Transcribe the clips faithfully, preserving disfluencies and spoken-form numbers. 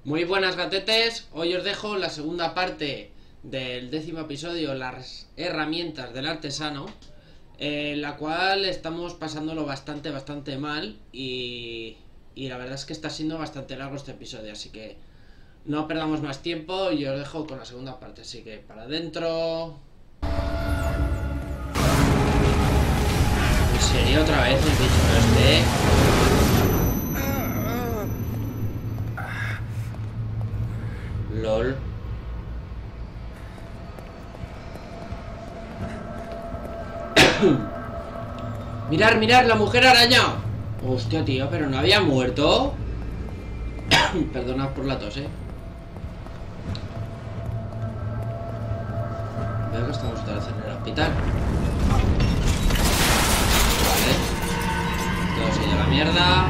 Muy buenas gatetes, hoy os dejo la segunda parte del décimo episodio, las herramientas del artesano, en la cual estamos pasándolo bastante, bastante mal y, y la verdad es que está siendo bastante largo este episodio, así que no perdamos más tiempo y os dejo con la segunda parte, así que para adentro. ¿En serio otra vez el bicho este? LOL. Mirar, mirar, la mujer araña. Hostia, tío, pero no había muerto. Perdonad por la tos, eh. Veo que estamos otra vez en el hospital. Vale. Todo se ha ido a la mierda.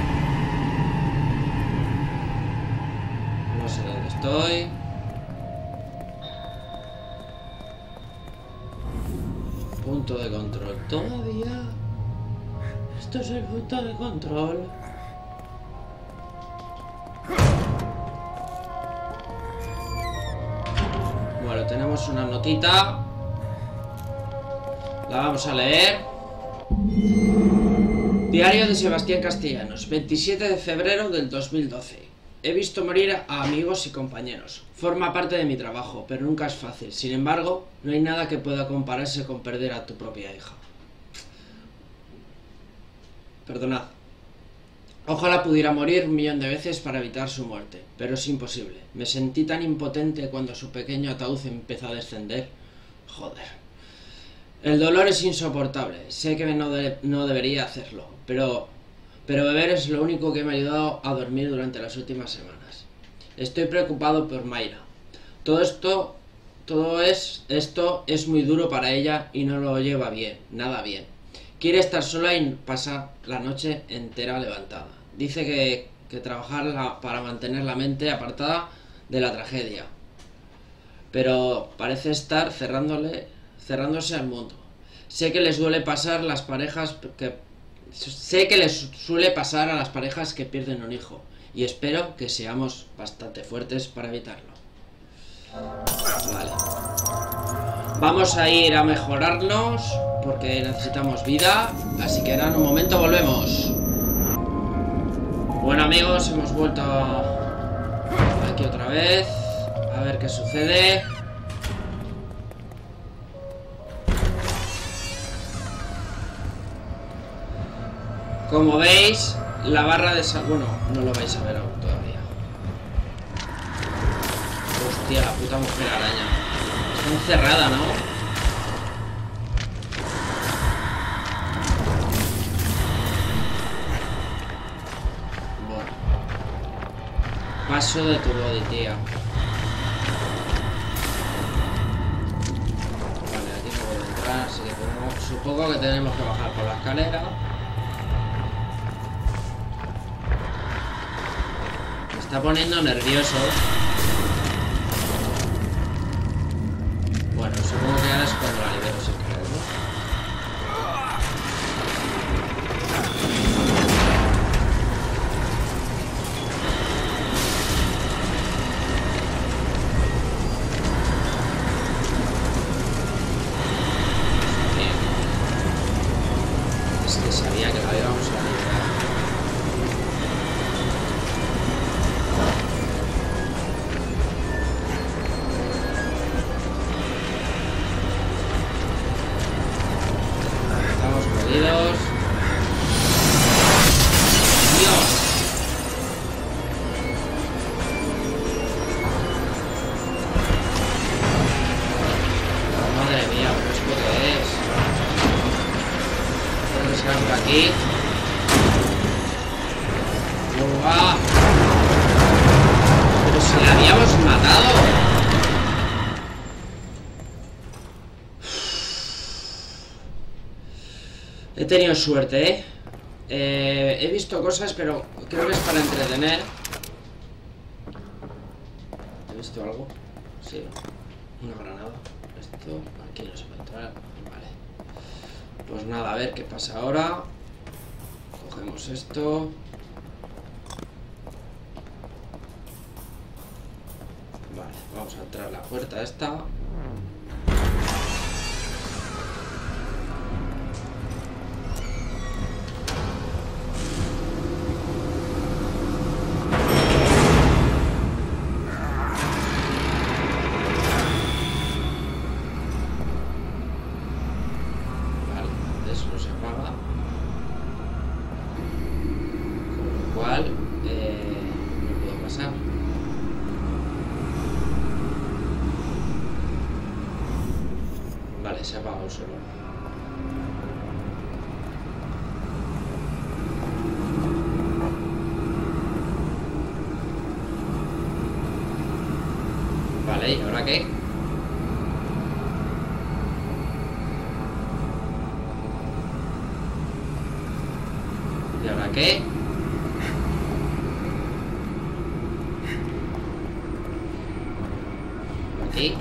No sé dónde estoy. Punto de control. Todavía. Esto es el punto de control. Bueno, tenemos una notita. La vamos a leer. Diario de Sebastián Castellanos, veintisiete de febrero del dos mil doce. He visto morir a amigos y compañeros. Forma parte de mi trabajo, pero nunca es fácil. Sin embargo, no hay nada que pueda compararse con perder a tu propia hija. Perdonad. Ojalá pudiera morir un millón de veces para evitar su muerte, pero es imposible. Me sentí tan impotente cuando su pequeño ataúd empezó a descender. Joder. El dolor es insoportable. Sé que no, de- no debería hacerlo, pero... Pero beber es lo único que me ha ayudado a dormir durante las últimas semanas. Estoy preocupado por Mayra. Todo esto, todo es, esto es muy duro para ella y no lo lleva bien, nada bien. Quiere estar sola y pasa la noche entera levantada. Dice que, que trabajar la, para mantener la mente apartada de la tragedia. Pero parece estar cerrándole, cerrándose al mundo. Sé que les suele pasar las parejas que... Sé que les suele pasar a las parejas que pierden un hijo y espero que seamos bastante fuertes para evitarlo. Vale. Vamos a ir a mejorarnos porque necesitamos vida, así que ahora en un momento volvemos. Bueno amigos, hemos vuelto aquí otra vez. A ver qué sucede. Como veis, la barra de sal... Bueno, no lo vais a ver aún todavía. Hostia, la puta mujer araña. Está encerrada, ¿no? Bueno. Paso de tu body, tía. Vale, aquí no puedo entrar, así que tenemos... supongo que tenemos que bajar por la escalera. Me está poniendo nervioso. Bueno, supongo que ahora es cuando la libero sin querer, ¿no? Bien. Es que sabía que la íbamos a liberar. Dios. Madre mía, pero esto qué es. Tengo que sacar por aquí. ¡Uah! Pero si la habíamos matado. He tenido suerte, ¿eh? ¿eh? He visto cosas, pero creo que es para entretener. ¿He visto algo? Sí, una granada. Esto, aquí no se puede entrar. Vale. Pues nada, a ver qué pasa ahora. Cogemos esto. Vamos a entrar a la puerta esta. Se ha apagado solo. Vale, ¿y ahora qué? ¿Y ahora qué? Aquí.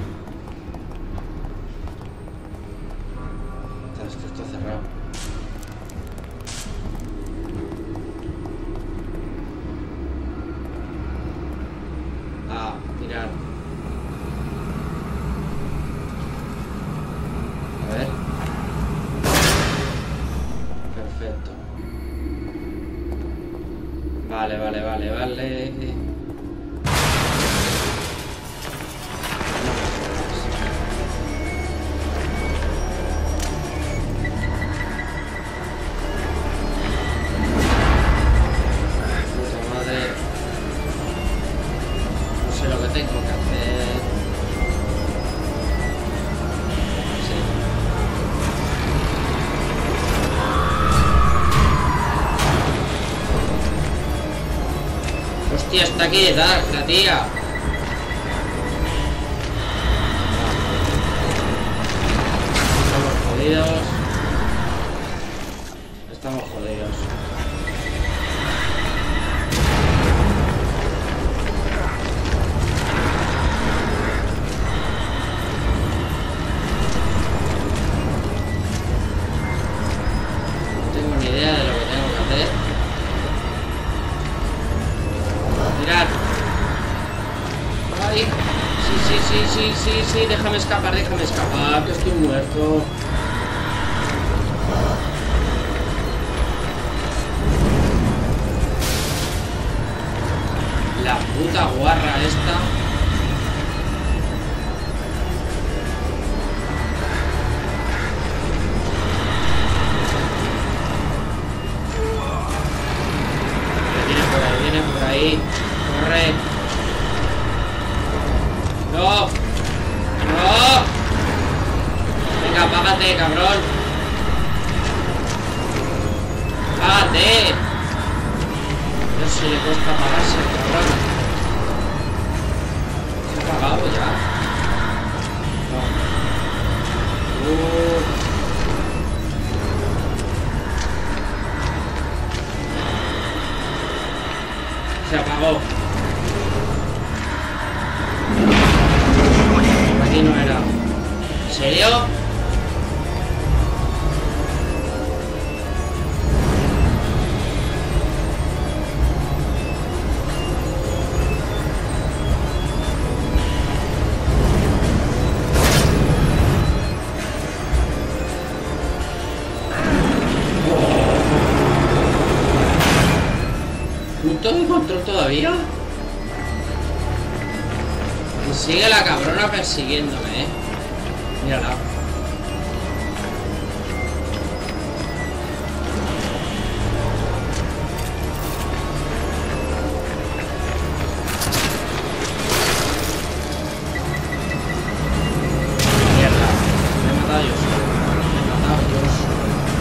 Vale, vale, vale, vale. Puta madre. No sé lo que tengo que hacer. Sí. Hostia, está aquí, da, la tía. Estamos jodidos. Estamos jodidos. No tengo ni idea de lo que tengo que hacer. Mirad. Ay. Sí, sí, sí, sí, sí, sí. Déjame escapar, déjame escapar, que estoy muerto. La puta guarra esta. Viene por ahí, viene por ahí. Corre. No. No. Venga, apágate, cabrón. Apágate. No sé si le cuesta apagarse, cabrón. ¿Se ha apagado ya? No. Uh. Se apagó. Aquí no era. ¿En serio? ¿Punto de control todavía? Y sigue la cabrona persiguiéndome, eh. Mírala. Mierda. Me he matado yo solo. Me he matado yo solo.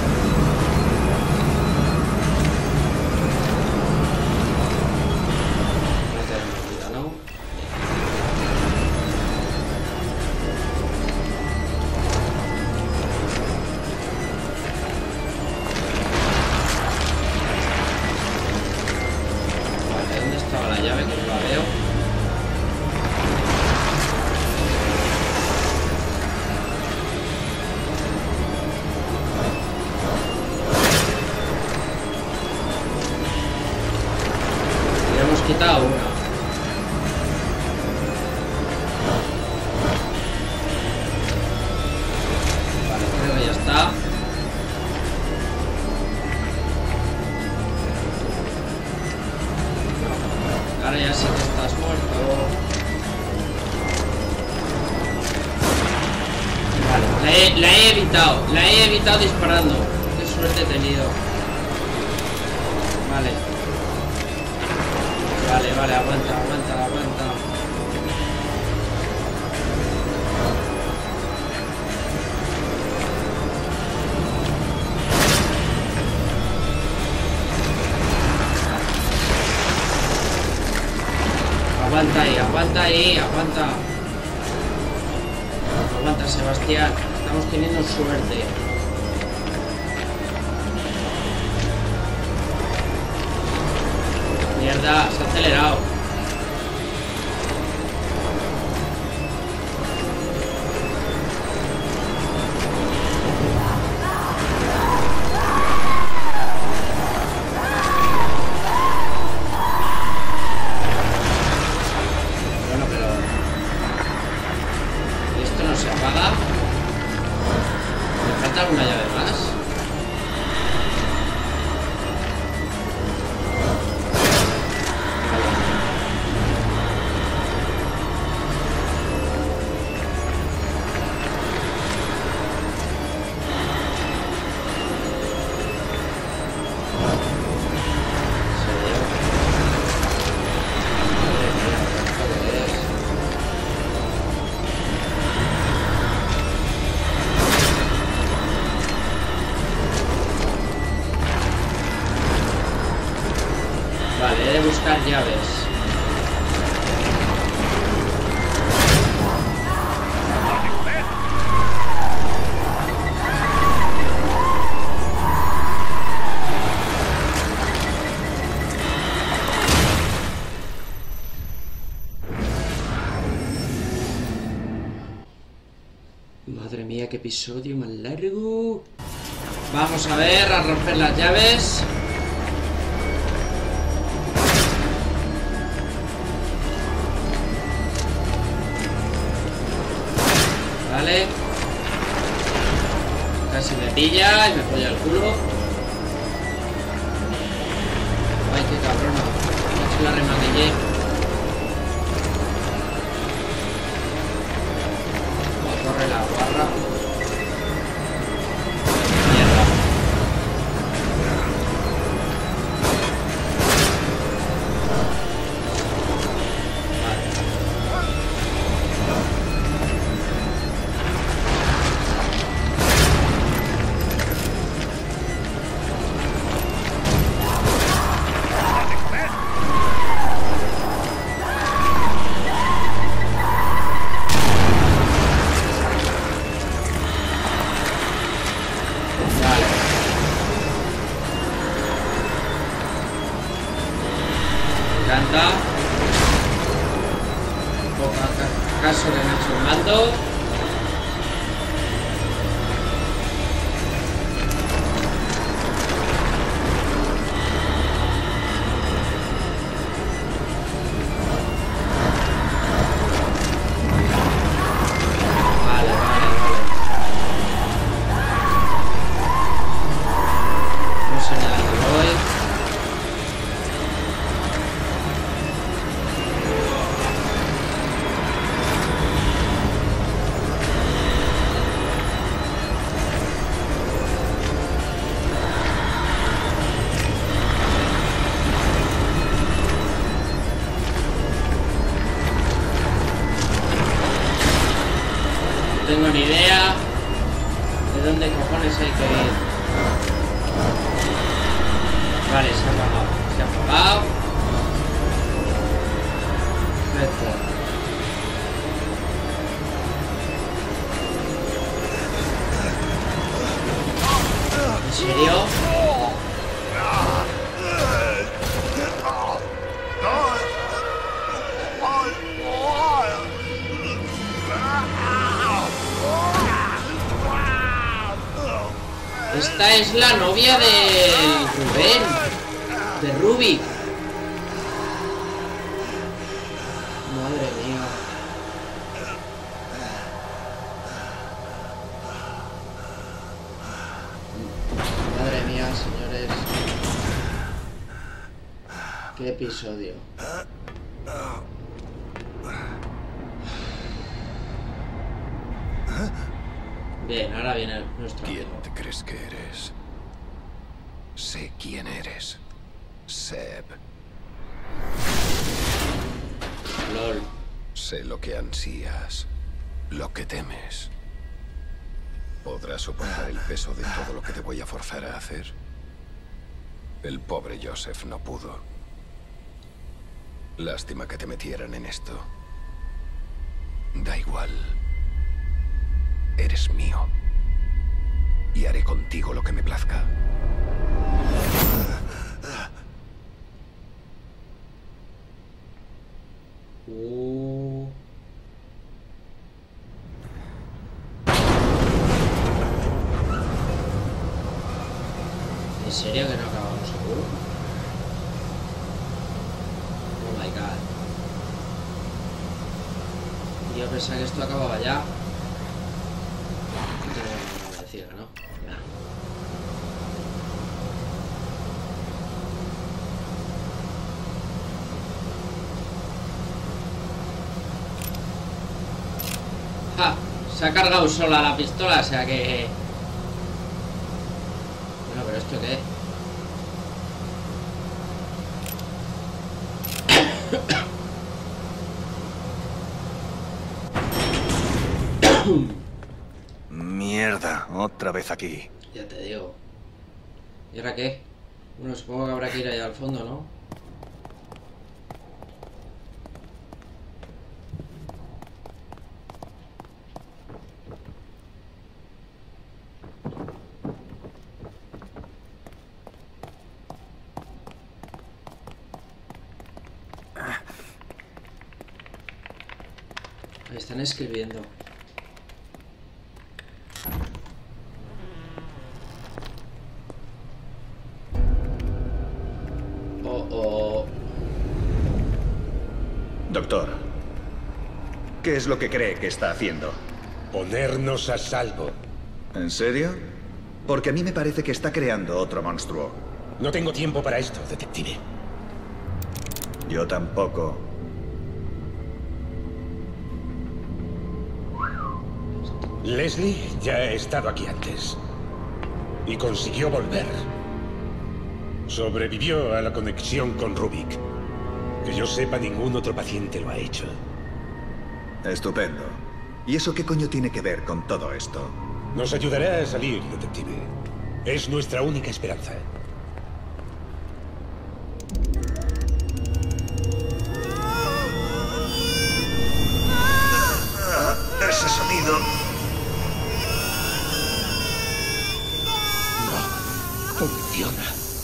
No tenemos vida, ¿no? La he, la he evitado, la he evitado disparando. Qué suerte he tenido. Vale. Vale, vale, aguanta, aguanta, aguanta. Aguanta ahí, aguanta ahí, aguanta. Aguanta, Sebastián. Estamos teniendo suerte. Mierda, se ha acelerado. Bueno, pero... ¿y esto no se apaga? ¿Me falta alguna llave más? Vale, he de buscar llaves. Madre mía, qué episodio más largo. Vamos a ver, a romper las llaves. Vale. Casi me pilla y me folla el culo. Ay, qué cabrona. Me he hecho la remanguillé. Oh, corre la guarra. Mierda. Encanta. Poca caso que me ha hecho el mando. Vale, vale, vale. No sé nada de hoy. No tengo ni idea de dónde cojones hay que ir. Vale, se ha apagado. Se ha apagado. Perfecto. ¿En serio? Esta es la novia de Rubén, de Rubik. Madre mía. Madre mía, señores. Qué episodio. Bien, ahora viene nuestro ¿Quién amigo. te crees que eres? Sé quién eres. Seb. LOL. Sé lo que ansías, lo que temes. ¿Podrás soportar el peso de todo lo que te voy a forzar a hacer? El pobre Joseph no pudo. Lástima que te metieran en esto. Da igual. Eres mío. Y haré contigo lo que me plazca. Uh. ¿En serio que no acabamos seguro? Oh my god. Yo pensaba que esto acababa ya. No tengo nada que decir, ¿no? Nah. ¡Ja! Se ha cargado sola la pistola, o sea que... Bueno, pero ¿esto qué? Mierda, otra vez aquí. Ya te digo. ¿Y ahora qué? Bueno, supongo que habrá que ir allá al fondo, ¿no? Ahí están escribiendo. Oh, oh. Doctor, ¿qué es lo que cree que está haciendo? Ponernos a salvo. ¿En serio? Porque a mí me parece que está creando otro monstruo. No tengo tiempo para esto, detective. Yo tampoco. Leslie ya ha estado aquí antes. Y consiguió volver. Sobrevivió a la conexión con Rubik. Que yo sepa, ningún otro paciente lo ha hecho. Estupendo. ¿Y eso qué coño tiene que ver con todo esto? Nos ayudará a salir, detective. Es nuestra única esperanza. Ese sonido... No. Funciona.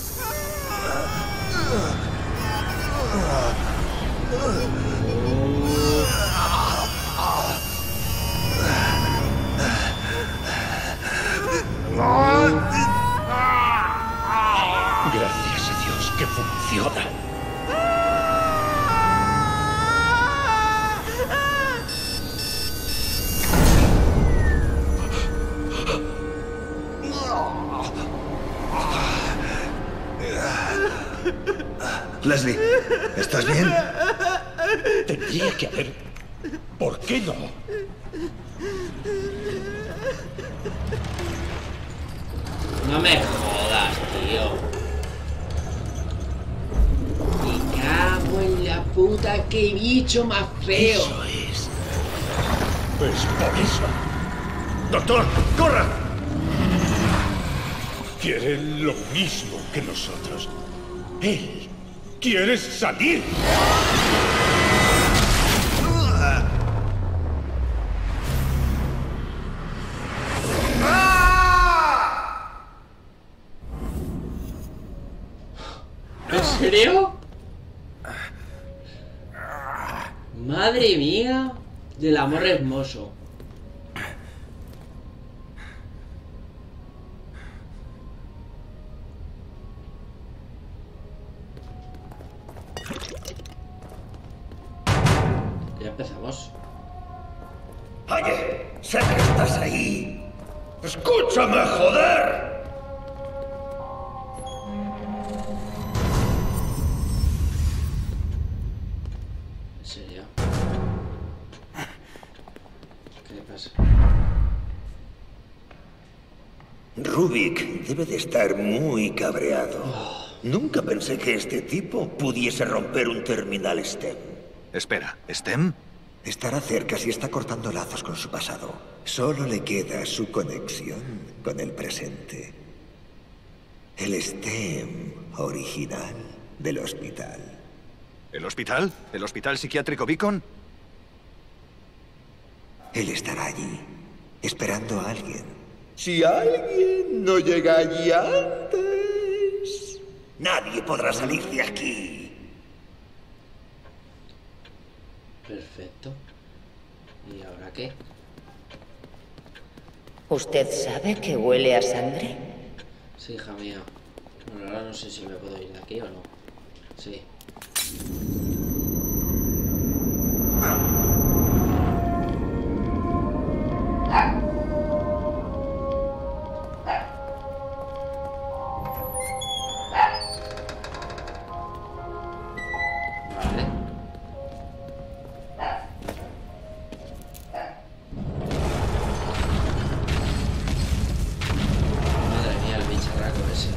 Gracias a Dios que funciona. Leslie, ¿estás bien? Tendría que haber... ¿Por qué no? No me jodas, tío. Me cago en la puta, qué bicho más feo. Eso es. Pues por eso. ¡Doctor, corra! Quiere lo mismo que nosotros. Él quiere salir. ¿En serio? Madre mía, del amor hermoso. Ya empezamos. Oye, sé que estás ahí. ¡Escúchame, joder! ¿En serio? ¿Qué pasa? Rubik debe de estar muy cabreado. Nunca pensé que este tipo pudiese romper un terminal STEM. Espera, ¿STEM? Estará cerca si está cortando lazos con su pasado. Solo le queda su conexión con el presente. El STEM original del hospital. ¿El hospital? ¿El hospital psiquiátrico Beacon? Él estará allí, esperando a alguien. Si alguien no llega allí antes, nadie podrá salir de aquí. Perfecto. ¿Y ahora qué? ¿Usted sabe que huele a sangre? Sí, hija mía. Bueno, ahora no sé si me puedo ir de aquí o no. Sí. Vale. Madre mía, el bicharraco ese.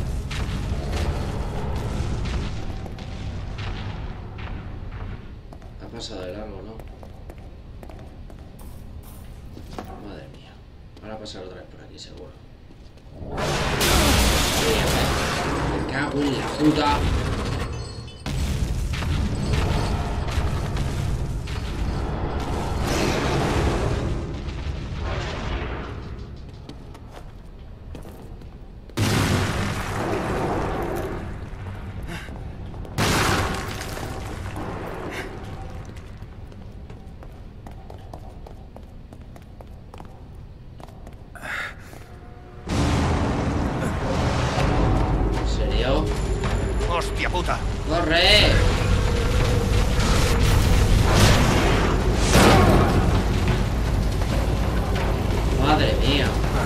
Ha pasado de largo, ¿no? Madre mía. Ahora pasar otra vez por aquí, seguro. Me cago en la puta. ¡Hostia puta! ¡Corre! Madre mía.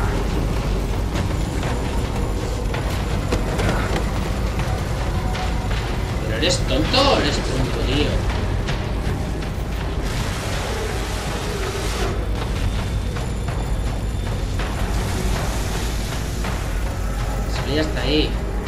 ¿Pero eres tonto o eres tonto, tío? Sí, ya está ahí.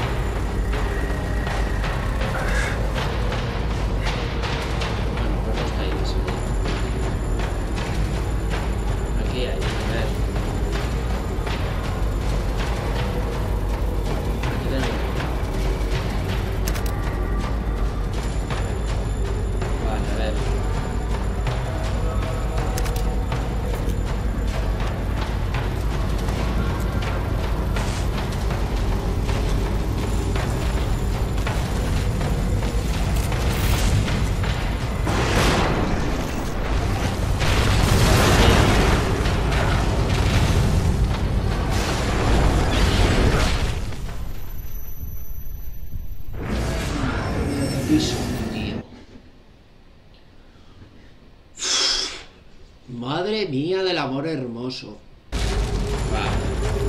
Madre mía del amor hermoso. Vale.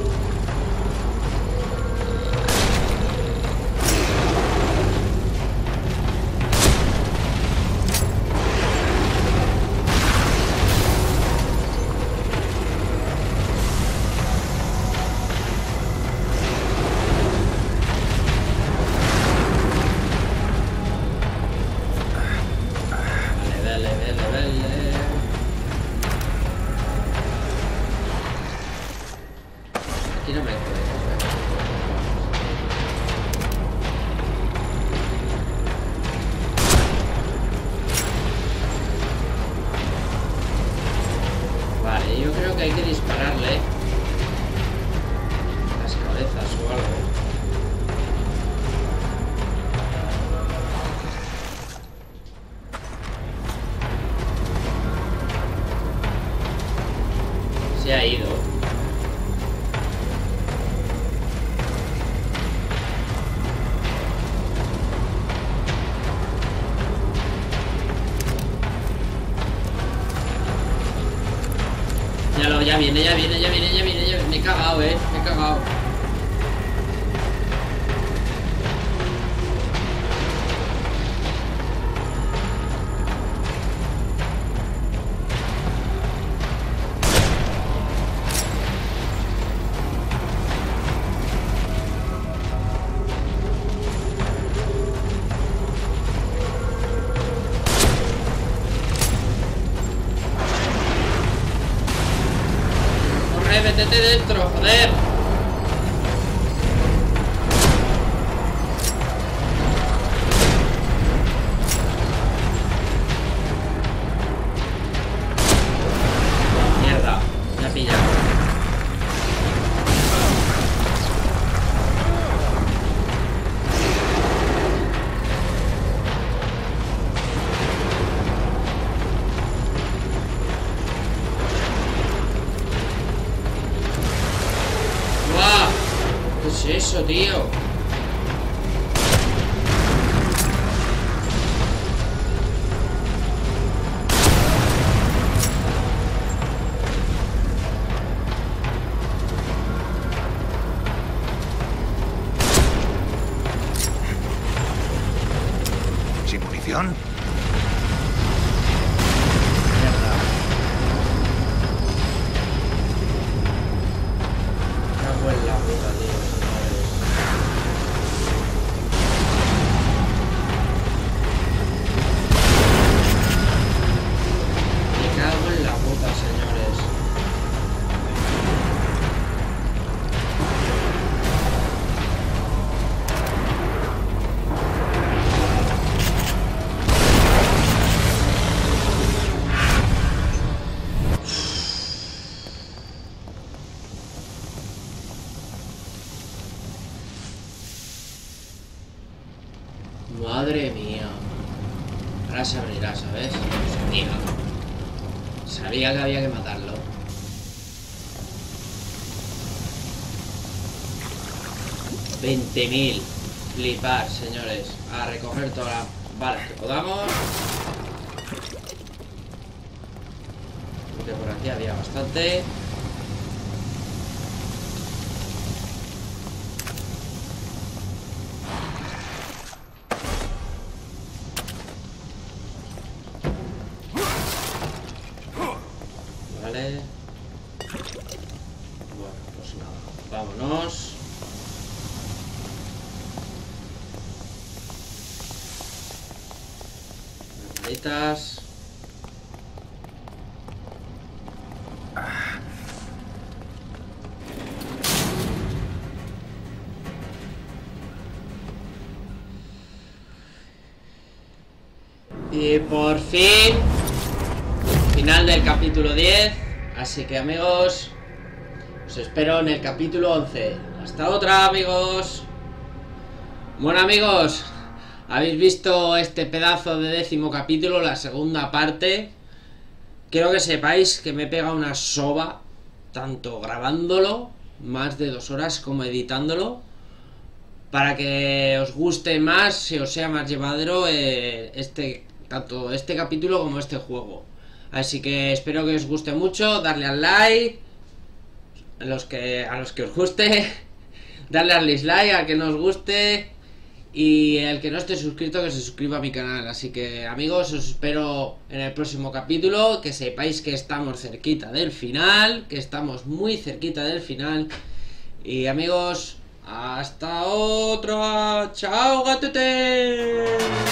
Se ha ido. Ya lo, ya viene, ya viene, ya viene, ya viene, ya viene. Me he cagado, eh. Me he cagado. Vale, métete dentro, joder. Mierda, me ha pillado. ¿Qué es eso, tío? ¿Sin munición? Cago en la puta, tío. Me cago en la puta, señores. Madre mía. Ahora se abrirá, ¿sabes? Sabía. Sabía que había que matarlo. veinte mil. Flipar, señores. A recoger todas las balas que podamos. Porque por aquí había bastante. Vale. Bueno, pues nada. Vámonos. Balitas. Y por fin, final del capítulo diez. Así que, amigos, os espero en el capítulo once. Hasta otra, amigos. Bueno, amigos, habéis visto este pedazo de décimo capítulo, la segunda parte. Quiero que sepáis que me he pegado una soba, tanto grabándolo, más de dos horas, como editándolo, para que os guste más, si os sea más llevadero eh, este, tanto este capítulo como este juego. Así que espero que os guste mucho, darle al like, a los que, a los que os guste, darle al dislike, al que no os guste, y el que no esté suscrito que se suscriba a mi canal. Así que, amigos, os espero en el próximo capítulo, que sepáis que estamos cerquita del final, que estamos muy cerquita del final. Y, amigos, hasta otra, chao, gatete.